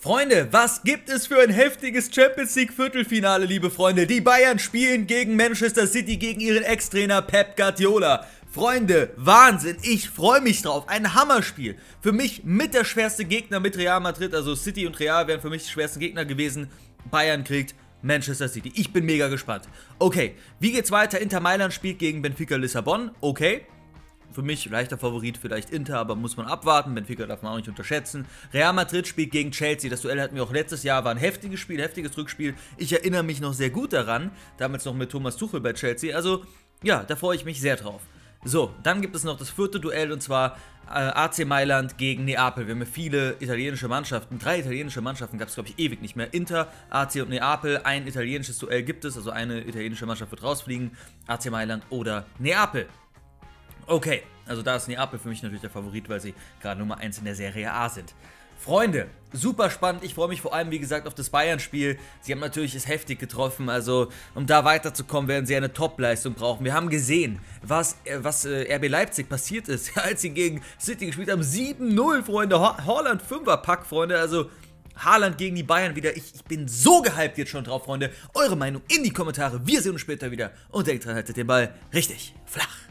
Freunde, was gibt es für ein heftiges Champions League Viertelfinale, liebe Freunde? Die Bayern spielen gegen Manchester City, gegen ihren Ex-Trainer Pep Guardiola. Freunde, Wahnsinn, ich freue mich drauf. Ein Hammerspiel. Für mich mit der schwerste Gegner mit Real Madrid, also City und Real wären für mich die schwersten Gegner gewesen. Bayern kriegt Manchester City. Ich bin mega gespannt. Okay, wie geht's weiter? Inter Mailand spielt gegen Benfica Lissabon. Okay. Für mich leichter Favorit vielleicht Inter, aber muss man abwarten. Benfica darf man auch nicht unterschätzen. Real Madrid spielt gegen Chelsea. Das Duell hatten wir auch letztes Jahr. War ein heftiges Spiel, heftiges Rückspiel. Ich erinnere mich noch sehr gut daran. Damals noch mit Thomas Tuchel bei Chelsea. Also, ja, da freue ich mich sehr drauf. So, dann gibt es noch das vierte Duell und zwar AC Mailand gegen Neapel. Wir haben ja viele italienische Mannschaften. 3 italienische Mannschaften gab es, glaube ich, ewig nicht mehr. Inter, AC und Neapel. Ein italienisches Duell gibt es. Also eine italienische Mannschaft wird rausfliegen. AC Mailand oder Neapel. Okay, also da ist Neapel für mich natürlich der Favorit, weil sie gerade Nummer 1 in der Serie A sind. Freunde, super spannend. Ich freue mich vor allem, wie gesagt, auf das Bayern-Spiel. Sie haben natürlich es heftig getroffen, also um da weiterzukommen, werden sie eine Top-Leistung brauchen. Wir haben gesehen, was RB Leipzig passiert ist, als sie gegen City gespielt haben. 7-0, Freunde. Haaland 5er-Pack, Freunde. Also Haaland gegen die Bayern wieder. Ich bin so gehypt jetzt schon drauf, Freunde. Eure Meinung in die Kommentare. Wir sehen uns später wieder. Und denkt dran, haltet den Ball richtig flach.